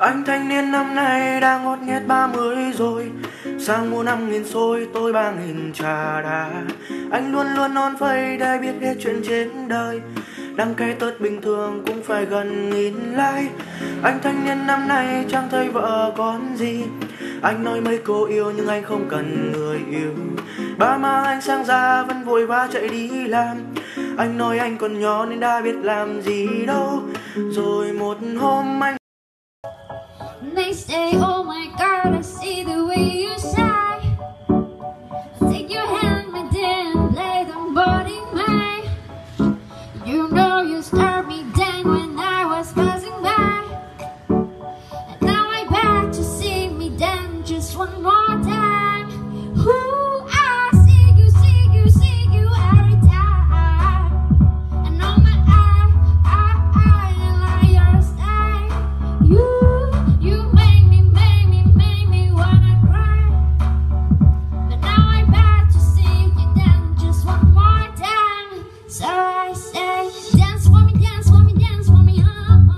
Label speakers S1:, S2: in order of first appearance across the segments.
S1: Anh thanh niên năm nay đang ngót nghét 30 rồi. Sang mua 5.000 xôi tôi 3.000 trà đá. Anh luôn luôn non phây để biết hết chuyện trên đời. Đăng ký tớt bình thường cũng phải gần 1.000 like. Anh thanh niên năm nay chẳng thấy vợ con gì. Anh nói mấy cô yêu nhưng anh không cần người yêu. Ba má anh sang ra vẫn vội vã chạy đi làm. Anh nói anh còn nhỏ nên đã biết làm gì đâu. Rồi một hôm anh
S2: They say, oh my God, I see the way you shine. Take your hand, my dear, and lay them body mine. You know you stared me down when I was passing by. And now I beg to see me down just one more time. Ooh, I see you every time. And on my eye, and like your style. You make me wanna cry. But now I beg to see you down just one more time. So I say, dance for me, dance for me, dance for me,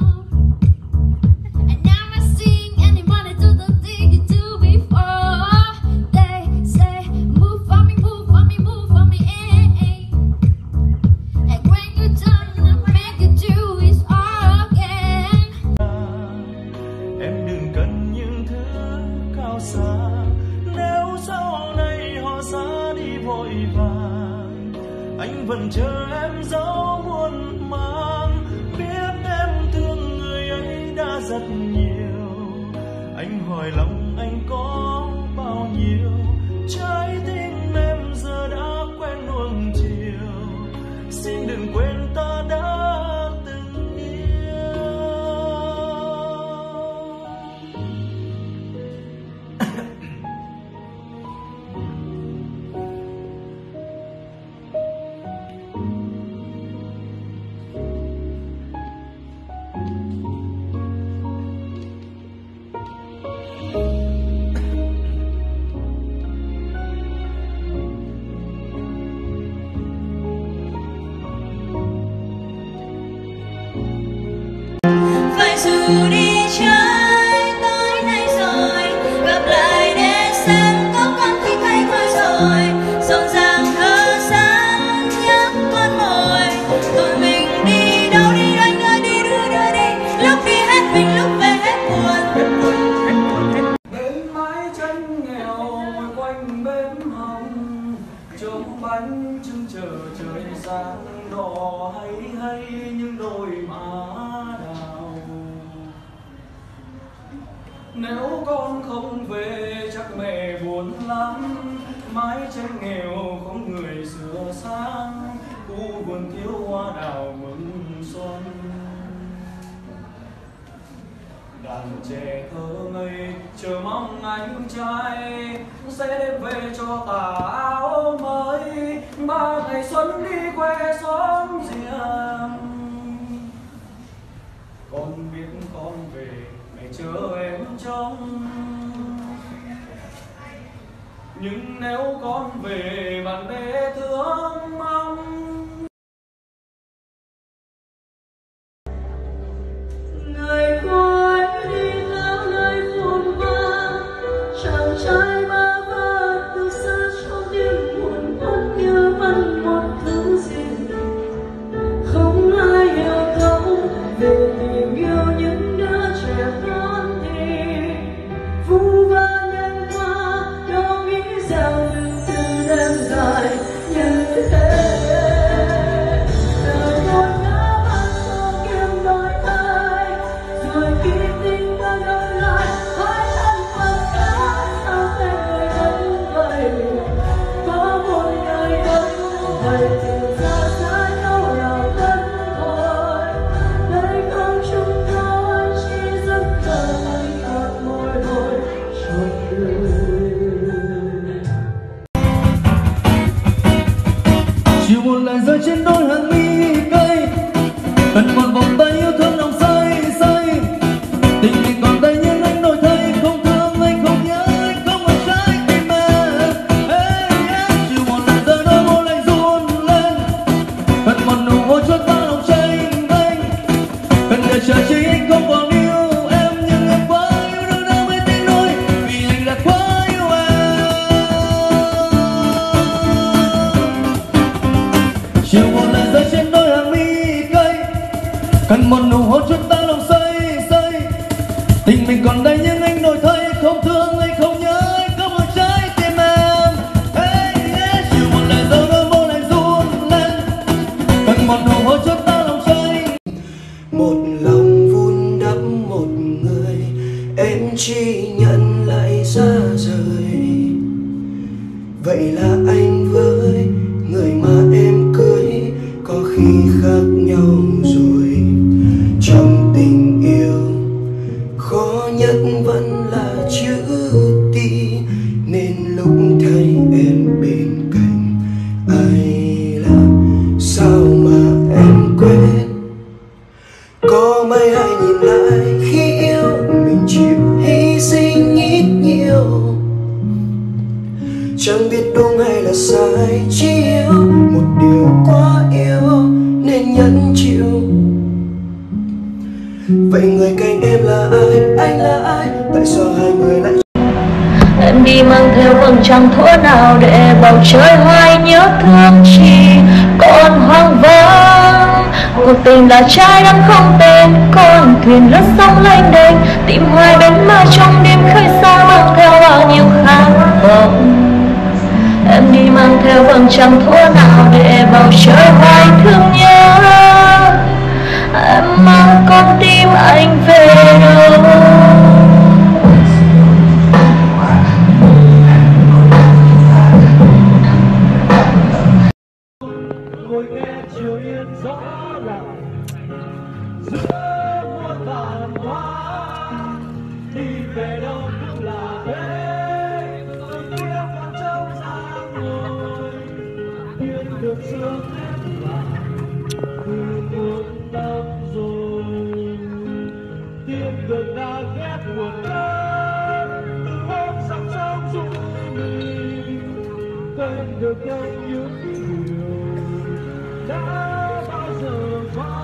S2: And now I sing anybody do the thing you do before. They say, move for me, move for me, move for me, And when you're done, I make you do it again.
S3: Em đừng cần những thứ cao xa. Nếu sau này họ xa đi vội vàng, anh vẫn chờ em dấu muôn mang. Biết em thương người ấy đã rất nhiều. Anh hỏi lòng anh có bao nhiêu. Trái tim em giờ đã quen nuông chiều. Xin đừng quên ta đã từng yêu.
S4: Phải dù đi chơi tối nay rồi, gặp lại để xem có con thích hay thôi rồi. Rộn ràng thơ sáng nhắc con mồi. Tụi mình đi đâu đi anh ơi, đi đưa đi. Lúc đi hết mình lúc về hết buồn.
S3: Bên mái tranh nghèo ngồi quanh bếp hồng, trông bánh trưng chờ trời sáng đỏ hay những đôi má đào. Nếu con không về chắc mẹ buồn lắm. Mái tranh nghèo không người sửa sáng, khu vườn thiếu hoa đào mừng xuân. Đàn trẻ thơ ngây chờ mong anh trai sẽ đem về cho tà áo mới. 3 ngày xuân đi quê xóm riêng. Con biết con về mẹ chờ em trông. Nhưng nếu con về bạn bè thương mong.
S4: Người cô ấy đi theo nơi phồn hoa, chàng trai bơ vơ từ xa trong đêm buồn. Vẫn như vẫn một thứ gì không ai hiểu thấu về tình yêu những đứa trẻ con thì vu vơ nhân qua. Đâu nghĩ rằng từ từ đêm
S1: một lòng vun đắp một người, em chỉ nhận lại ra rời. Vậy là anh với người mà em cưới có khi khác nhau rồi. Trong tình yêu khó nhất vẫn là chữ ti, nên lúc thấy em bên cạnh ai làm sao mà em quên. Có mấy ai nhìn lại khi yêu mình chịu hy sinh ít nhiều, chẳng biết đúng hay là sai, chỉ yêu một điều quá yêu nên nhẫn chịu. Vậy người cạnh em là ai, anh là ai, tại sao hai người lại?
S4: Em đi mang theo vầng trăng thuở nào để bầu trời hoài nhớ thương chi còn hoang vắng. Cuộc tình là trái đắng không tên, con thuyền lướt sóng lênh đênh, tìm hoài bến mà trong đêm khơi xa mang theo bao nhiêu khát vọng. Em đi mang theo vầng trăng thuở nào để bầu trời hoài thương nhớ. Em mang con tim anh về đâu?
S3: ngồi nghe chiều yên gió lặng giữa muôn vàn hoa, đi về đâu cũng là thế, từng kia con trâu ra ngồi tiên được sương em vàng từ muôn năm rồi. Tiên được đã ghét buồn lớn từ hôm dòng sông du mình, kênh được kênh những điều đã bao giờ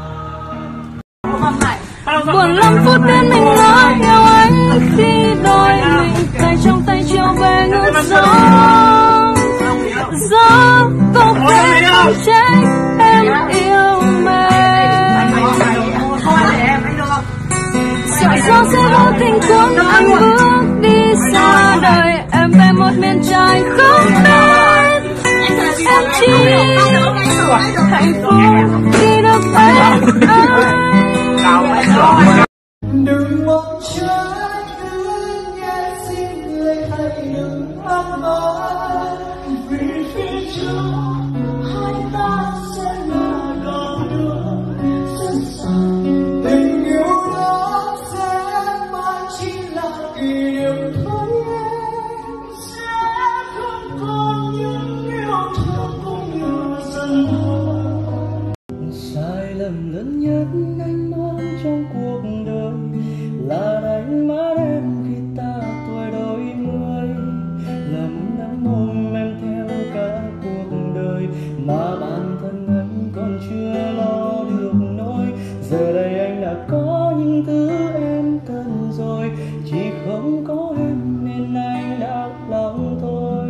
S3: qua.
S4: Buồn lắm phút bên mình nói theo anh, khi đôi mình tay trong tay chiều về ngược gió. Gió có thể không trách em yêu mình, sợ gió sẽ vô tình cuốn anh bước đi xa đời. Em về một miền trời không biết, em chỉ hạnh phúc khi được bên anh.
S1: Đừng mong trái cứ nghe xin người hãy đừng mong mỏi, vì phía trước hai ta sẽ là con đường rất xa. Tình yêu đó sẽ mãi chỉ là kỷ niệm thôi, em sẽ không còn những yêu thương cũng như dần thôi. Sai lầm lớn nhất anh mang trong cuộc đời là đánh mất em khi ta tuổi đôi mươi. Lầm lắm ôm em theo cả cuộc đời mà bản thân anh còn chưa lo được nỗi. Giờ đây anh đã có những thứ em cần rồi, chỉ không có em nên anh đau lòng thôi.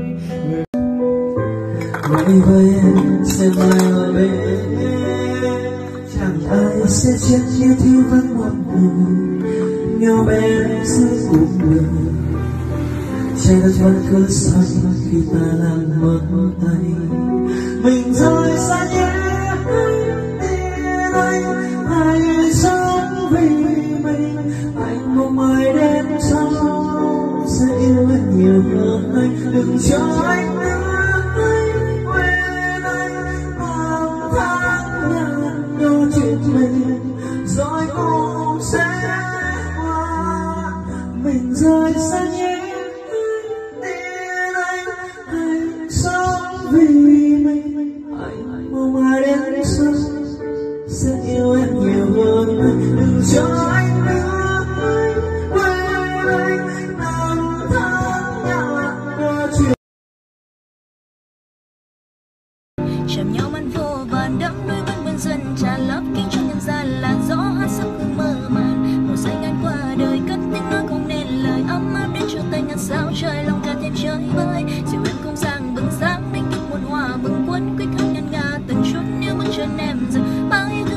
S1: Người với em sẽ mãi ở bên em, chẳng ai sẽ chết như thiếu vắng một người nhau bên giữa cuộc đời. Trái đất vẫn cứ xanh khi ta làm mất tay mình rời xa nhé. Anh hãy sống vì mình, anh mong mai đến sau sẽ yêu em nhiều hơn anh. Đừng cho anh nữa quên anh, mang tháng ngày đôi chuyện mình rồi cũng sẽ qua. Mình rời xa nhé, tin anh hãy sống vì mình, anh mong ai đến sau sẽ yêu em nhiều hơn anh. Đừng cho anh nữa quên anh, năm tháng ngày đôi chuyện.
S4: Chạm nhau man vô vàn đắm đuối vẫn vươn dần tràn lấp kính trong nhân gian là gió hát sắc hương mơ màng. Một giây ngàn qua đời cất tiếng nói không nên lời, ấm áp đến chiều tay ngàn sao trời lòng cả thêm chơi vơi. Dịu em không sang bừng sáng đánh thức muôn hoa bừng cuốn quyết hận ngân nga từng chút nếu bước chân em dừng bao yêu thương.